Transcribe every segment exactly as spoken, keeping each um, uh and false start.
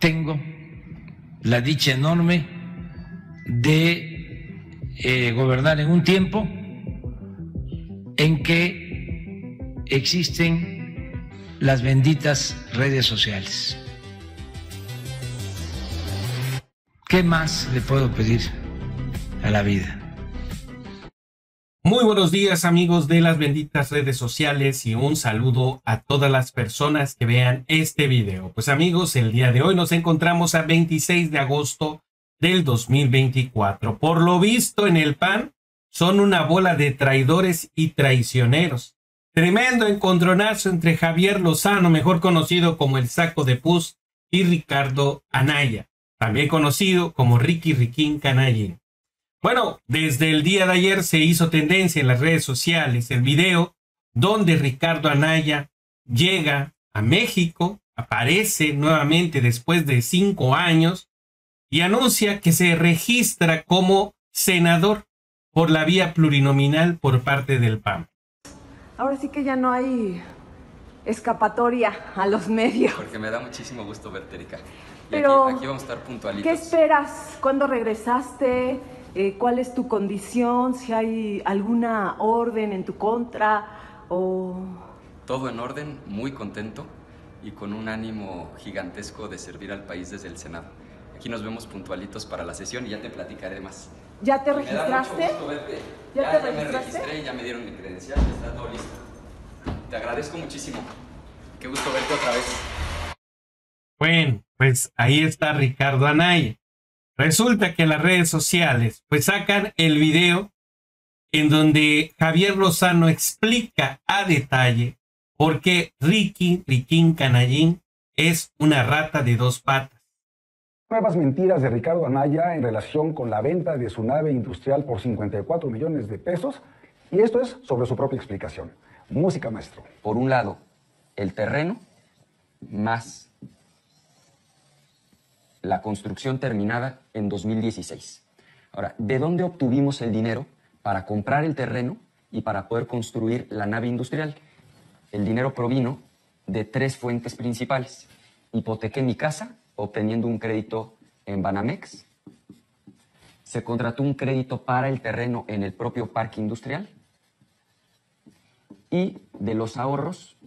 tengo la dicha enorme de eh, gobernar en un tiempo en que existen las benditas redes sociales. ¿Qué más le puedo pedir a la vida? Muy buenos días, amigos de las benditas redes sociales, y un saludo a todas las personas que vean este video. Pues amigos, el día de hoy nos encontramos a veintiséis de agosto del dos mil veinticuatro. Por lo visto en el P A N son una bola de traidores y traicioneros. Tremendo encontronazo entre Javier Lozano, mejor conocido como el Saco de Pus, y Ricardo Anaya, también conocido como Ricky Riquín Canallín. Bueno, desde el día de ayer se hizo tendencia en las redes sociales el video donde Ricardo Anaya llega a México, aparece nuevamente después de cinco años y anuncia que se registra como senador por la vía plurinominal por parte del P A N. Ahora sí que ya no hay escapatoria a los medios. Porque me da muchísimo gusto verte, Erika. Y Pero, aquí, aquí vamos a estar puntualitos. ¿qué esperas? ¿Cuándo regresaste? Eh, ¿Cuál es tu condición? ¿Si hay alguna orden en tu contra? O... Todo en orden, muy contento y con un ánimo gigantesco de servir al país desde el Senado. Aquí nos vemos puntualitos para la sesión y ya te platicaré más. ¿Ya te Me registraste? da mucho gusto verte. ¿Ya, ya, te ya registraste? me registré, ya me dieron mi credencial, ya está todo listo. Te agradezco muchísimo. Qué gusto verte otra vez. Bueno, pues ahí está Ricardo Anaya. Resulta que las redes sociales pues sacan el video en donde Javier Lozano explica a detalle por qué Ricky Riquín Canallín es una rata de dos patas. Nuevas mentiras de Ricardo Anaya en relación con la venta de su nave industrial por cincuenta y cuatro millones de pesos, y esto es sobre su propia explicación. Música, maestro. Por un lado, el terreno más la construcción terminada en dos mil dieciséis. Ahora, ¿de dónde obtuvimos el dinero para comprar el terreno y para poder construir la nave industrial? El dinero provino de tres fuentes principales. Hipotequé mi casa, obteniendo un crédito en Banamex. Se contrató un crédito para el terreno en el propio parque industrial. Y de los ahorros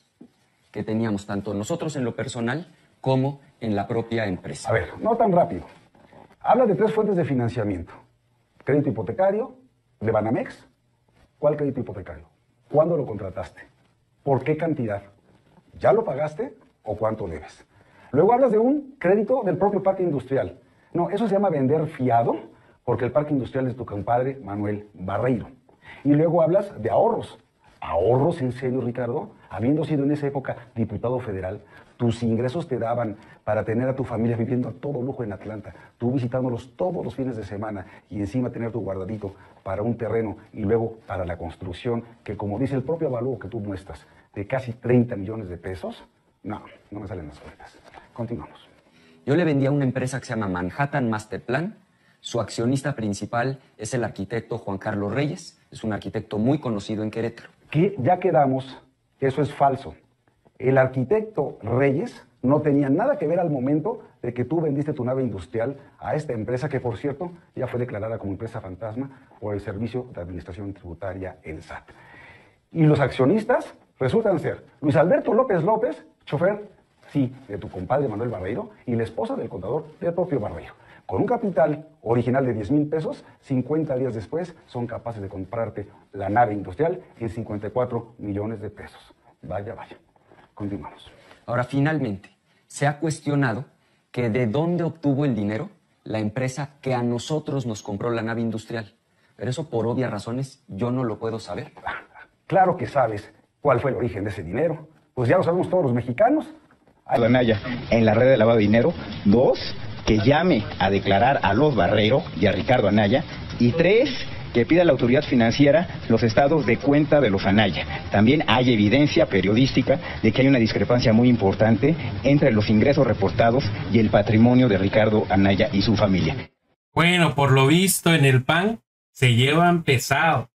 que teníamos tanto nosotros en lo personal como en la propia empresa. A ver, no tan rápido. Habla de tres fuentes de financiamiento. Crédito hipotecario, de Banamex. ¿Cuál crédito hipotecario? ¿Cuándo lo contrataste? ¿Por qué cantidad? ¿Ya lo pagaste o cuánto debes? Luego hablas de un crédito del propio parque industrial. No, eso se llama vender fiado, porque el parque industrial es tu compadre Manuel Barreiro. Y luego hablas de ahorros. ¿Ahorros en serio, Ricardo? Habiendo sido en esa época diputado federal, tus ingresos te daban para tener a tu familia viviendo a todo lujo en Atlanta, tú visitándolos todos los fines de semana y encima tener tu guardadito para un terreno y luego para la construcción, que como dice el propio avalúo que tú muestras, de casi treinta millones de pesos. No, no me salen las cuentas. Continuamos. Yo le vendí a una empresa que se llama Manhattan Masterplan. Su accionista principal es el arquitecto Juan Carlos Reyes. Es un arquitecto muy conocido en Querétaro. Que ya quedamos, eso es falso. El arquitecto Reyes no tenía nada que ver al momento de que tú vendiste tu nave industrial a esta empresa, que por cierto ya fue declarada como empresa fantasma por el Servicio de Administración Tributaria, el S A T. Y los accionistas resultan ser Luis Alberto López López, chofer, sí, de tu compadre Manuel Barreiro, y la esposa del contador del propio Barreiro. Con un capital original de diez mil pesos, cincuenta días después son capaces de comprarte la nave industrial en cincuenta y cuatro millones de pesos. Vaya, vaya. Continuamos. Ahora, finalmente, se ha cuestionado que de dónde obtuvo el dinero la empresa que a nosotros nos compró la nave industrial. Pero eso, por obvias razones, yo no lo puedo saber. Claro que sabes cuál fue el origen de ese dinero. Pues ya lo sabemos todos los mexicanos. Anaya en la red de lavado de dinero. Dos, que llame a declarar a los Barreiro y a Ricardo Anaya. Y tres, que pida a la autoridad financiera los estados de cuenta de los Anaya. También hay evidencia periodística de que hay una discrepancia muy importante entre los ingresos reportados y el patrimonio de Ricardo Anaya y su familia. Bueno, por lo visto en el P A N se llevan pesado.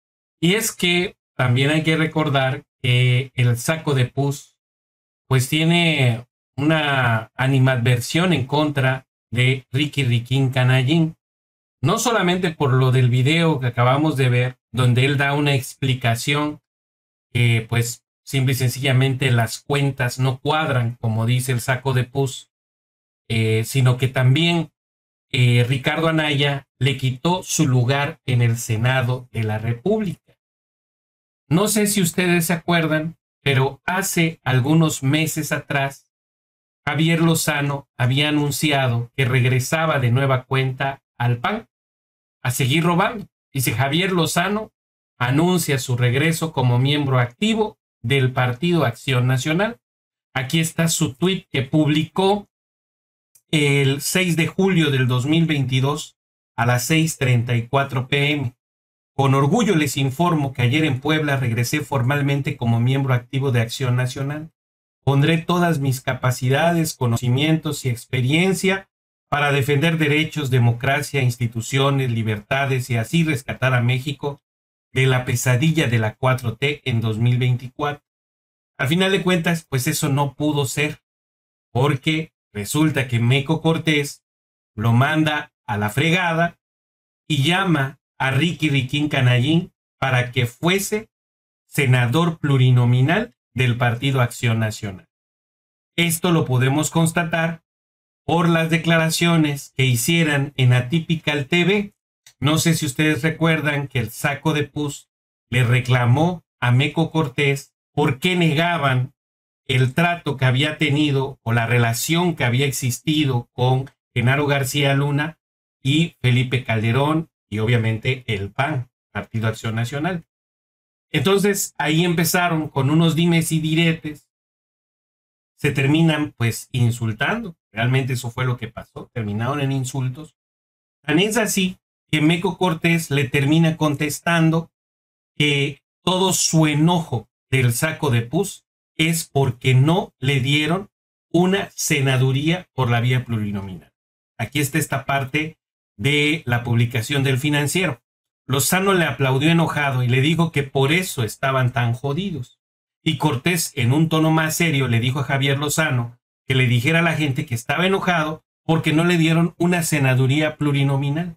Y es que también hay que recordar que el Saco de Pus pues tiene una animadversión en contra de Ricky Riquín Canallín. No solamente por lo del video que acabamos de ver, donde él da una explicación que pues simple y sencillamente las cuentas no cuadran, como dice el saco de pus, eh, sino que también eh, Ricardo Anaya le quitó su lugar en el Senado de la República. No sé si ustedes se acuerdan, pero hace algunos meses atrás, Javier Lozano había anunciado que regresaba de nueva cuenta al P A N a seguir robando. Dice: Javier Lozano anuncia su regreso como miembro activo del Partido Acción Nacional. Aquí está su tuit que publicó el seis de julio del dos mil veintidós a las seis treinta y cuatro pm. Con orgullo les informo que ayer en Puebla regresé formalmente como miembro activo de Acción Nacional. Pondré todas mis capacidades, conocimientos y experiencia para defender derechos, democracia, instituciones, libertades y así rescatar a México de la pesadilla de la cuatro T en dos mil veinticuatro. Al final de cuentas, pues eso no pudo ser, porque resulta que Meco Cortés lo manda a la fregada y llama a Ricky Riquín Canallín para que fuese senador plurinominal del Partido Acción Nacional. Esto lo podemos constatar por las declaraciones que hicieran en Atypical T V. No sé si ustedes recuerdan que el saco de pus le reclamó a Meco Cortés por qué negaban el trato que había tenido o la relación que había existido con Genaro García Luna y Felipe Calderón y obviamente el P A N, Partido Acción Nacional. Entonces ahí empezaron con unos dimes y diretes, se terminan pues insultando. Realmente eso fue lo que pasó, terminaron en insultos. Tan es así que Meco Cortés le termina contestando que todo su enojo del saco de pus es porque no le dieron una senaduría por la vía plurinominal. Aquí está esta parte de la publicación del Financiero. Lozano le aplaudió enojado y le dijo que por eso estaban tan jodidos. Y Cortés, en un tono más serio, le dijo a Javier Lozano que le dijera a la gente que estaba enojado porque no le dieron una senaduría plurinominal.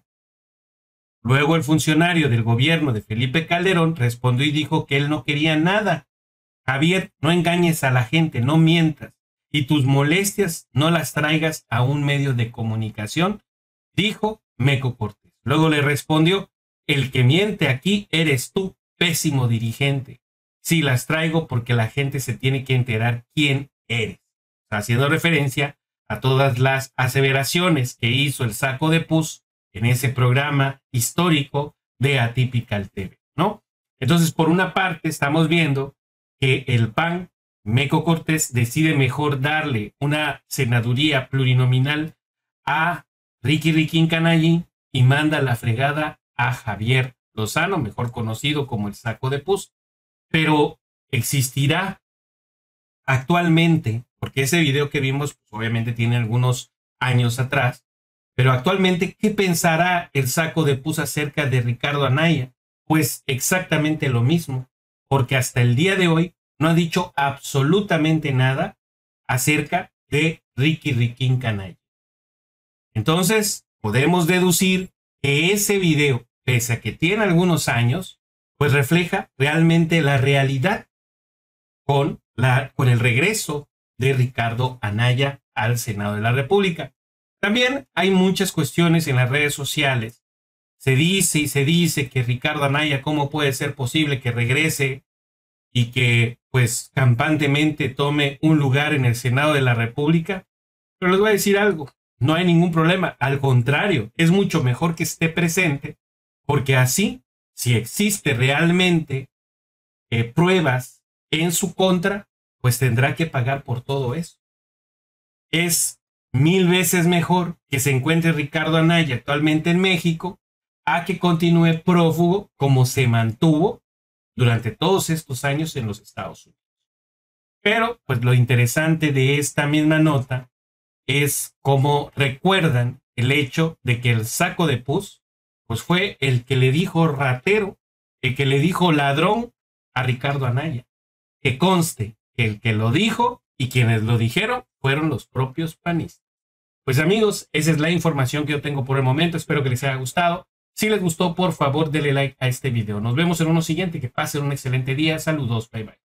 Luego el funcionario del gobierno de Felipe Calderón respondió y dijo que él no quería nada. Javier, no engañes a la gente, no mientas, y tus molestias no las traigas a un medio de comunicación, dijo Meco Cortés. Luego le respondió: el que miente aquí eres tú, pésimo dirigente. Sí, las traigo porque la gente se tiene que enterar quién eres. Haciendo referencia a todas las aseveraciones que hizo el saco de pus en ese programa histórico de Atypical T V, ¿no? Entonces, por una parte, estamos viendo que el P A N, Meco Cortés, decide mejor darle una senaduría plurinominal a Ricky Riquín Canallín y manda la fregada a Javier Lozano, mejor conocido como el saco de pus. Pero existirá actualmente, porque ese video que vimos pues, obviamente tiene algunos años atrás, pero actualmente, ¿qué pensará el saco de pus acerca de Ricardo Anaya? Pues exactamente lo mismo, porque hasta el día de hoy no ha dicho absolutamente nada acerca de Ricky Riquín Canallín. Entonces, podemos deducir que ese video, pese a que tiene algunos años, pues refleja realmente la realidad con, la, con el regreso de Ricardo Anaya al Senado de la República. También hay muchas cuestiones en las redes sociales. Se dice y se dice que Ricardo Anaya, ¿cómo puede ser posible que regrese y que pues campantemente tome un lugar en el Senado de la República? Pero les voy a decir algo, no hay ningún problema. Al contrario, es mucho mejor que esté presente, porque así, si existe realmente eh, pruebas en su contra, pues tendrá que pagar por todo eso. Es mil veces mejor que se encuentre Ricardo Anaya actualmente en México a que continúe prófugo como se mantuvo durante todos estos años en los Estados Unidos. Pero, pues lo interesante de esta misma nota es cómo recuerdan el hecho de que el saco de pus pues fue el que le dijo ratero, el que le dijo ladrón a Ricardo Anaya. Que conste que el que lo dijo y quienes lo dijeron fueron los propios panistas. Pues amigos, esa es la información que yo tengo por el momento. Espero que les haya gustado. Si les gustó, por favor, denle like a este video. Nos vemos en uno siguiente. Que pasen un excelente día. Saludos. Bye bye.